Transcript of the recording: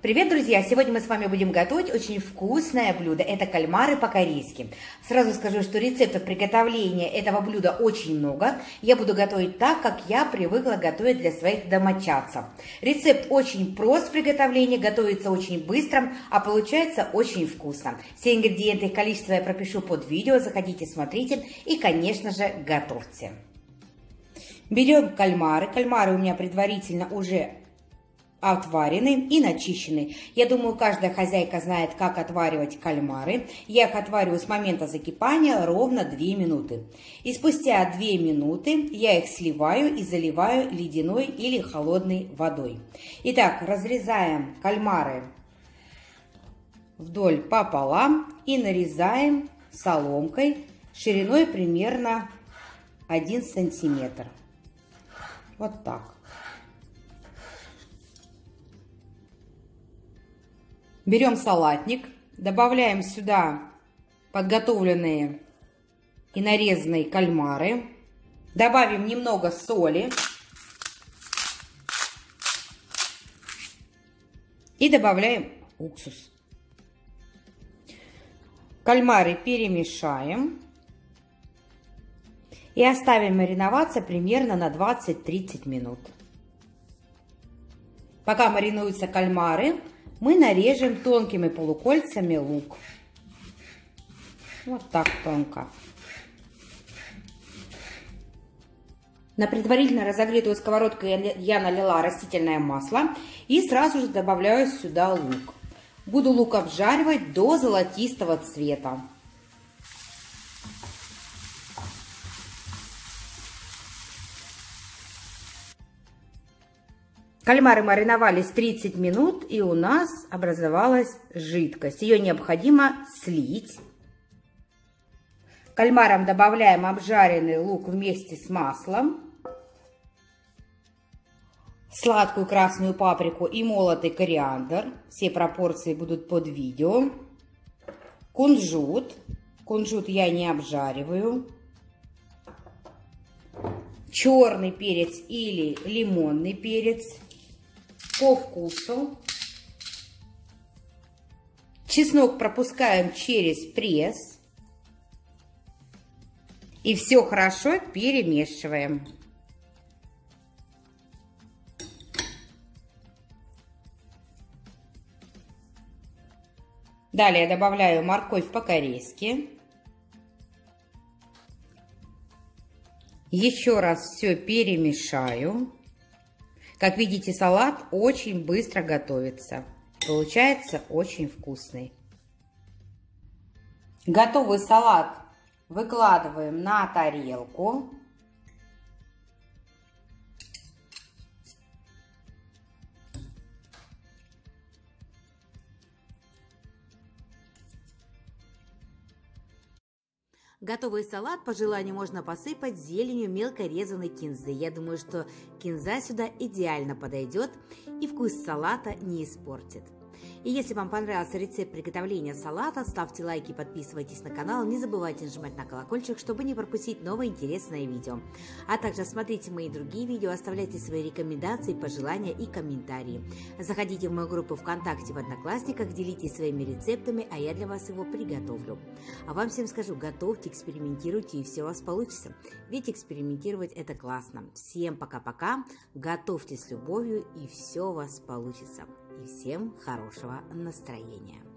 Привет, друзья! Сегодня мы с вами будем готовить очень вкусное блюдо. Это кальмары по-корейски. Сразу скажу, что рецептов приготовления этого блюда очень много. Я буду готовить так, как я привыкла готовить для своих домочадцев. Рецепт очень прост в приготовлении, готовится очень быстро, а получается очень вкусно. Все ингредиенты и количество я пропишу под видео. Заходите, смотрите и, конечно же, готовьте. Берем кальмары. Кальмары у меня предварительно уже отварены и начищены. Я думаю, каждая хозяйка знает, как отваривать кальмары. Я их отвариваю с момента закипания ровно 2 минуты. И спустя 2 минуты я их сливаю и заливаю ледяной или холодной водой. Итак, разрезаем кальмары вдоль пополам и нарезаем соломкой шириной примерно 1 сантиметр. Вот так. Берем салатник, добавляем сюда подготовленные и нарезанные кальмары, добавим немного соли и добавляем уксус. Кальмары перемешаем и оставим мариноваться примерно на 20-30 минут. Пока маринуются кальмары, мы нарежем тонкими полукольцами лук. Вот так тонко. На предварительно разогретую сковородку я налила растительное масло и сразу же добавляю сюда лук. Буду лук обжаривать до золотистого цвета. Кальмары мариновались 30 минут, и у нас образовалась жидкость. Ее необходимо слить. Кальмарам добавляем обжаренный лук вместе с маслом, сладкую красную паприку и молотый кориандр. Все пропорции будут под видео. Кунжут. Кунжут я не обжариваю. Черный перец или лимонный перец. По вкусу. Чеснок пропускаем через пресс. И все хорошо перемешиваем. Далее добавляю морковь по-корейски. Еще раз все перемешаю. Как видите, салат очень быстро готовится. Получается очень вкусный. Готовый салат выкладываем на тарелку. Готовый салат по желанию можно посыпать зеленью мелко резаной кинзы. Я думаю, что кинза сюда идеально подойдет и вкус салата не испортит. И если вам понравился рецепт приготовления салата, ставьте лайки, подписывайтесь на канал, не забывайте нажимать на колокольчик, чтобы не пропустить новое интересное видео. А также смотрите мои другие видео, оставляйте свои рекомендации, пожелания и комментарии. Заходите в мою группу ВКонтакте, в Одноклассниках, делитесь своими рецептами, а я для вас его приготовлю. А вам всем скажу, готовьте, экспериментируйте, и все у вас получится. Ведь экспериментировать это классно. Всем пока-пока, готовьте с любовью, и все у вас получится. И всем хорошего настроения.